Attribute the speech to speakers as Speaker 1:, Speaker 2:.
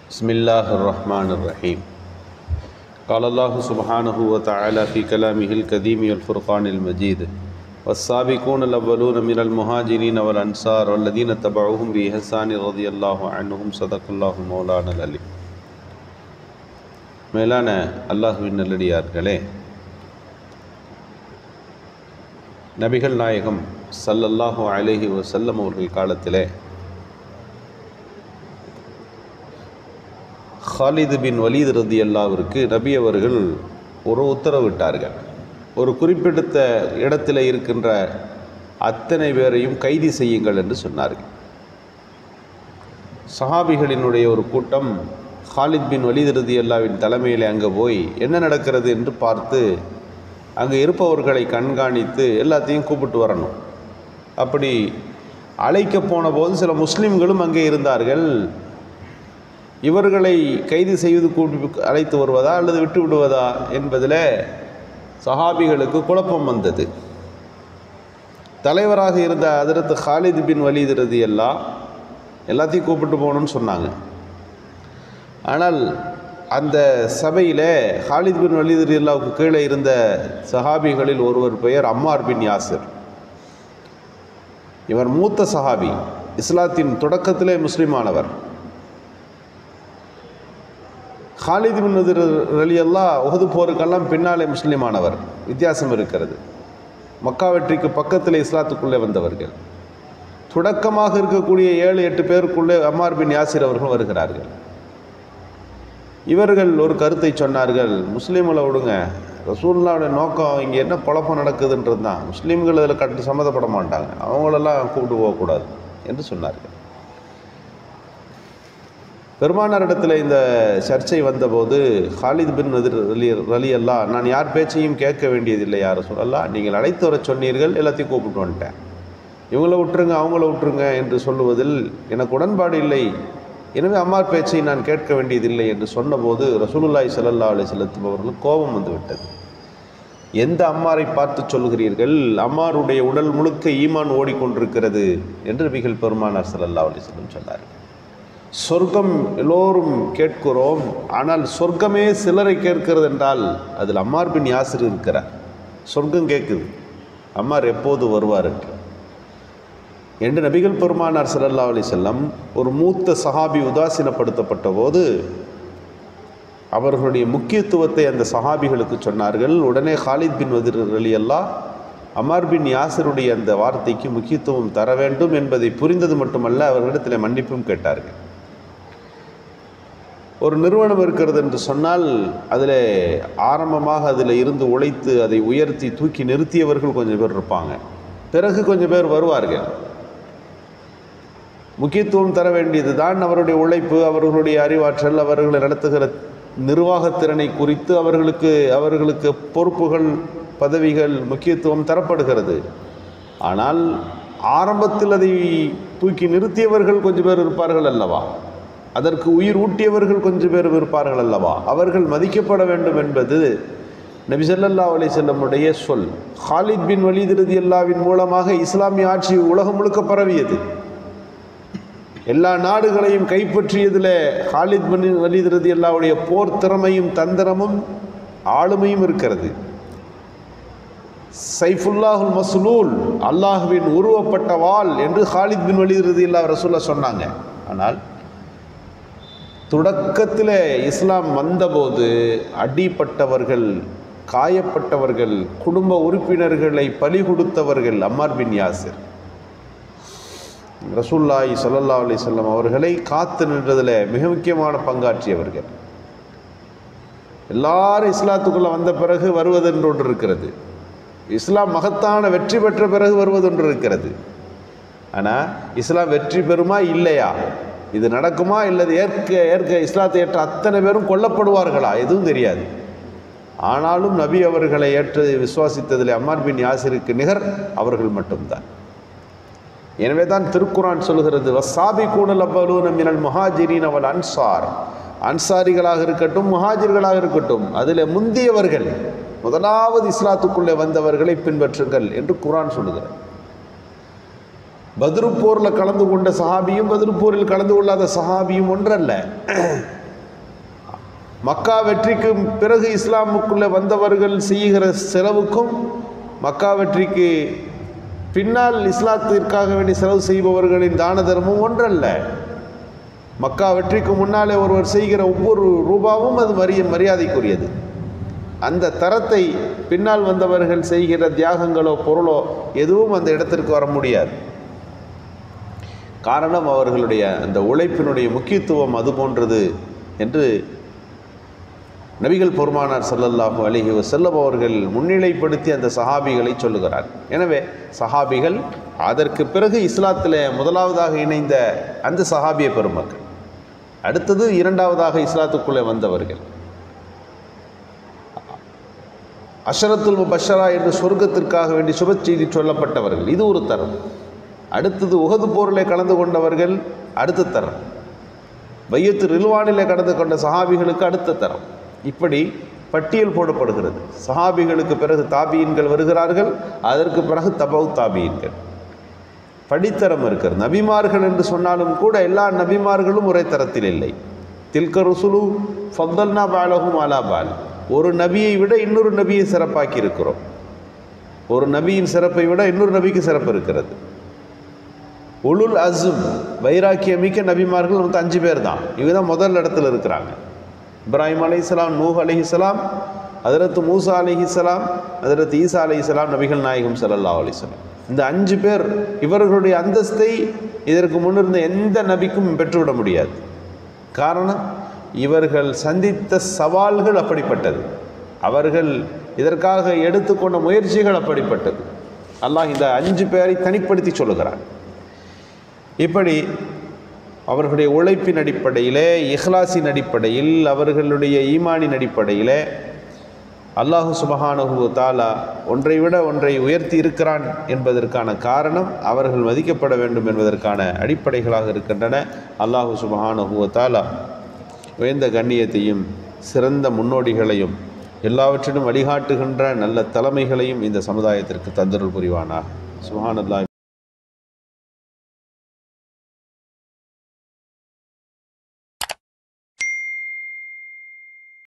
Speaker 1: بسم الله الرحمن الرحيم. قال الله سبحانه وتعالى في كلامه الكريم والفرقان المجيد: والسابقون الأولون من المهاجرين والأنصار والذين تبعوهم بإحسان رضي الله عنهم صدق الله مولانا العلي. மேலான அல்லாஹ்வின் நல்லடியார்களே, நபிகள் நாயகம் ஸல்லல்லாஹு அலைஹி வஸல்லம் அவர்கள் காலத்திலே ஹாலித் பின் வலீத் ரலியல்லாஹுவிற்கு நபி அவர்கள் ஒரு உத்தரவிட்டார்கள். ஒரு குறிப்பிட்ட இடத்தில் இருக்கின்ற அத்தனை பேரையும் கைது செய்யுங்கள் என்று சொன்னார்கள். சஹாபிகளினுடைய ஒரு கூட்டம் ஹாலித் பின் வலீத் ரலியல்லாஹுவின் தலைமையில் அங்கே போய் என்ன நடக்கிறது என்று பார்த்து அங்கே இருப்பவர்களை கண்காணித்து எல்லாத்தையும் கூப்பிட்டு வரணும். அப்படி அழைக்க போன போது சில முஸ்லீம்களும் அங்கே இருந்தார்கள். இவர்களை கைது செய்து அழைத்து வருவதா அல்லது விட்டு விடுவதா என்பதில் சஹாபிகளுக்கு குழப்பம் வந்தது. தலைவராக இருந்த ஹஜ்ரத் ஹாலித் பின் வலீத் ரலியல்லாஹு எல்லாத்தையும் கூப்பிட்டு போகணும்னு சொன்னாங்க. ஆனால் அந்த சபையில் ஹாலித் பின் வலீத் ரலியல்லாஹுக்கு கீழே இருந்த சஹாபிகளில் ஒருவர் பெயர் அம்மார் பின் யாசிர். இவர் மூத்த சஹாபி, இஸ்லாத்தின் தொடக்கத்திலே முஸ்லிமானவர். ஹாலித் பின் வலீத் ரலியல்லாஹு உஹது போருக்கெல்லாம் பின்னாலே முஸ்லிமானவர். வித்தியாசம் இருக்கிறது. மக்கா வெற்றிக்கு பக்கத்தில் இஸ்லாத்துக்குள்ளே வந்தவர்கள். தொடக்கமாக இருக்கக்கூடிய 7-8 பேருக்குள்ளே அம்மார் பின் யாசிர் அவர்கள் வருகிறார்கள். இவர்கள் ஒரு கருத்தை சொன்னார்கள்: முஸ்லீம்களை விடுங்க, ரசூலுல்லாஹ்வுடைய நோக்கம் இங்கே என்ன குழப்பம் நடக்குதுன்றது தான். முஸ்லீம்கள் அதில் சம்மந்தப்பட மாட்டாங்க, அவங்களெல்லாம் கூப்பிட்டு போகக்கூடாது என்று சொன்னார்கள். பெருமானாரிடத்தில் இந்த சர்ச்சை வந்தபோது ஹாலித் பின் வலீத் ரலியல்லாஹு, நான் யார் பேச்சையும் கேட்க வேண்டியதில்லை யார் ரசூலல்லாஹ், நீங்கள் அழைத்து வர சொன்னீர்கள், எல்லாத்தையும் கூப்பிட்டு வந்துட்டேன். இவங்கள விட்டுருங்க அவங்கள விட்டுருங்க என்று சொல்லுவதில் எனக்கு உடன்பாடு இல்லை, எனவே அம்மார் பேச்சை நான் கேட்க வேண்டியதில்லை என்று சொன்னபோது ரசூலுல்லாஹி ஸல்லல்லாஹு அலைஹி வஸல்லம் அவர்களுக்கு கோபம் வந்துவிட்டது. எந்த அம்மாரை பார்த்து சொல்கிறீர்கள்? அம்மாருடைய உடல் முழுக்க ஈமான் ஓடிக்கொண்டிருக்கிறது என்று நபிகள் பெருமானார் ஸல்லல்லாஹு அலைஹி வஸல்லம் சொன்னார். சொர்க்கம் எல்லோரும் கேட்கிறோம், ஆனால் சொர்க்கமே சிலரை கேட்கிறது என்றால் அதில் அம்மார் பின் யாசிர் இருக்கிறார். சொர்க்கம் கேட்குது, அம்மார் எப்போது வருவார் என்று நபிகள் பெருமானார் ஸல்லல்லாஹு அலைஹி வஸல்லம் ஒரு மூத்த சஹாபி உதாசீனப்படுத்தப்பட்ட போது அவர்களுடைய முக்கியத்துவத்தை அந்த சஹாபிகளுக்கு சொன்னார்கள். உடனே ஹாலித் பின் வலீத் ரலியல்லாஹு அம்மார் பின் யாசிருடைய அந்த வார்த்தைக்கு முக்கியத்துவம் தர வேண்டும் என்பதை புரிந்தது மட்டுமல்ல, அவர்களிடத்தில் மன்னிப்பும் கேட்டார்கள். ஒரு நிறுவனம் இருக்கிறது என்று சொன்னால் அதில் ஆரம்பமாக அதில் இருந்து உழைத்து அதை உயர்த்தி தூக்கி நிறுத்தியவர்கள் கொஞ்சம் பேர் இருப்பாங்க, பிறகு கொஞ்சம் பேர் வருவார்கள். முக்கியத்துவம் தர வேண்டியது தான் அவருடைய உழைப்பு, அவர்களுடைய அறிவாற்றல், அவர்களை நடத்துகிற நிர்வாகத்திறனை குறித்து அவர்களுக்கு பொறுப்புகள், பதவிகள், முக்கியத்துவம் தரப்படுகிறது. ஆனால் ஆரம்பத்தில் அதை தூக்கி நிறுத்தியவர்கள் கொஞ்சம் பேர் இருப்பார்கள் அல்லவா, அதற்கு உயிர் ஊட்டியவர்கள் கொஞ்சம் பேர் இருப்பார்கள் அல்லவா, அவர்கள் மதிக்கப்பட வேண்டும் என்பது நபி ஸல்லல்லாஹு அலைஹி வஸல்லமுடைய சொல். ஹாலித் பின் வலீத் ரலியல்லாஹுவின் மூலமாக இஸ்லாமிய ஆட்சி உலகம் முழுக்க பரவியது. எல்லா நாடுகளையும் கைப்பற்றியதில் ஹாலித் பின் வலீத் ரலியல்லாஹுடைய போர் திறமையும் தந்திரமும் ஆளுமையும் இருக்கிறது. சைஃபுல்லாஹுல் மஸ்லூல், அல்லாஹ்வின் உருவப்பட்ட வாள் என்று ஹாலித் பின் வலீத் ரலியல்லாஹு ரசூலுல்லாஹ் சொன்னாங்க. ஆனால் தொடக்கத்தில் இஸ்லாம் வந்தபோது அடிப்பட்டவர்கள், காயப்பட்டவர்கள், குடும்ப உறுப்பினர்களை பலி கொடுத்தவர்கள் அம்மார் பின் யாசிர். ரசூலுல்லாஹி ஸல்லல்லாஹு அலைஹி வஸல்லம் அவர்களை காத்து நின்றதில் மிக முக்கியமான பங்காற்றியவர்கள். எல்லாரும் இஸ்லாத்துக்குள்ளே வந்த பிறகு வருவதென்று ஒன்று இருக்கிறது, இஸ்லாம் மகத்தான வெற்றி பெற்ற பிறகு வருவதொன்று இருக்கிறது. ஆனால் இஸ்லாம் வெற்றி பெறுமா இல்லையா, இது நடக்குமா இல்லது ஏற்க இஸ்லாத்தை ஏற்ற அத்தனை பேரும் கொல்லப்படுவார்களா, எதுவும் தெரியாது. ஆனாலும் நபி அவர்களை ஏற்று விசுவாசித்ததில் அம்மார் பின் யாசிருக்கு நிகர் அவர்கள் மட்டும்தான். எனவே தான் திருக்குரான் சொல்கிறது: வஸ்ஸாபிகூனல் அவ்வலூன மினல் முஹாஜிரீன வல் அன்சார், அன்சாரிகளாக இருக்கட்டும் முஹாஜிர்களாக இருக்கட்டும், அதில் முந்தியவர்கள், முதலாவது இஸ்லாத்துக்குள்ளே வந்தவர்களை பின்பற்றுங்கள் என்று குரான் சொல்லுகிறது. பத்ரு போரில் கலந்து கொண்ட சஹாபியும் பத்ரு போரில் கலந்து கொள்ளாத சஹாபியும் ஒன்றல்ல. மக்கா வெற்றிக்கு பிறகு இஸ்லாமுக்குள்ளே வந்தவர்கள் செய்கிற செலவுக்கும் மக்கா வெற்றிக்கு பின்னால் இஸ்லாத்திற்காக வேண்டி செலவு செய்பவர்களின் தான தர்மம் ஒன்றல்ல. மக்கா வெற்றிக்கு முன்னாலே ஒருவர் செய்கிற ஒவ்வொரு ரூபாவும் அது மரியாதைக்குரியது. அந்த தரத்தை பின்னால் வந்தவர்கள் செய்கிற தியாகங்களோ பொருளோ எதுவும் அந்த இடத்திற்கு வர முடியாது. காரணம் அவர்களுடைய அந்த உழைப்பினுடைய முக்கியத்துவம் அது போன்றது என்று நபிகள் பெருமானார் ஸல்லல்லாஹு அலைஹி வஸல்லம் அவர்கள் முன்னிலைப்படுத்தி அந்த சஹாபிகளை சொல்லுகிறார். எனவே சஹாபிகள் அதற்கு பிறகு இஸ்லாத்தில் முதலாவதாக இணைந்த அந்த சஹாபிய பெருமக்கள், அடுத்தது இரண்டாவதாக இஸ்லாத்துக்குள்ளே வந்தவர்கள், அஷரத்துல் முபஷரா என்று சொர்க்கத்திற்காக வேண்டி சுப செய்தி சொல்லப்பட்டவர்கள், இது ஒரு தரம். அடுத்தது உஹது போரிலே கலந்து கொண்டவர்கள் அடுத்த தரம். பையத்து ரில்வானிலே கலந்து கொண்ட சஹாபிகளுக்கு அடுத்த தரம். இப்படி பட்டியல் போடப்படுகிறது. சஹாபிகளுக்கு பிறகு தாபியின்கள் வருகிறார்கள், அதற்கு பிறகு தபவு தாபியின்கள். படித்தரம் இருக்கிறது. நபிமார்கள் என்று சொன்னாலும் கூட எல்லா நபிமார்களும் ஒரே தரத்தில் இல்லை. தில்க ருசுலு ஃபத்தல்னா பாலஹும் அலா பால். ஒரு நபியை விட இன்னொரு நபியை சிறப்பாக்கி இருக்கிறோம். ஒரு நபியின் சிறப்பை விட இன்னொரு நபிக்கு சிறப்பு இருக்கிறது. உலுல் அஸ்ம் வைராக்கியமிக்க நபிமார்கள் மொத்தம் 5 பேர் தான். இவங்க தான் முதல் இடத்துல இருக்கிறாங்க. இப்ராஹிம் அலைஹிஸ்ஸலாம், நூஹ் அலைஹிஸ்ஸலாம், ஹதரத் மூசா அலைஹிஸ்ஸலாம், ஹதரத் ஈசா அலைஹிஸ்ஸலாம், நபிகள் நாயகம் ஸல்லல்லாஹு அலைஹி வஸல்லம். இந்த 5 பேர் இவர்களுடைய அந்தஸ்தை இதற்கு முன்னிருந்த எந்த நபிக்கும் பெற்றுவிட முடியாது. காரணம், இவர்கள் சந்தித்த சவால்கள் அப்படிப்பட்டது, அவர்கள் இதற்காக எடுத்துக்கொண்ட முயற்சிகள் அப்படிப்பட்டது. அல்லாஹ் இந்த 5 பேரை தனிப்படுத்தி சொல்லுகிறார். இப்படி அவர்களுடைய உழைப்பின் அடிப்படையிலே, இஹ்லாஸின் அடிப்படையில், அவர்களுடைய ஈமானின் அடிப்படையிலே அல்லாஹு சுப்ஹானஹு வ தஆலா ஒன்றை விட ஒன்றை உயர்த்தி இருக்கிறான் என்பதற்கான காரணம் அவர்கள் மதிக்கப்பட வேண்டும் என்பதற்கான அடிப்படைகளாக இருக்கின்றன. அல்லாஹு சுப்ஹானஹு வ தஆலா உயர்ந்த கண்ணியத்தையும் சிறந்த முன்னோடிகளையும் எல்லாவற்றிலும் வழிகாட்டுகின்ற நல்ல தலைமைகளையும் இந்த சமுதாயத்திற்கு தந்தருள் புரிவானாக. சுப்ஹானல்லாஹ்.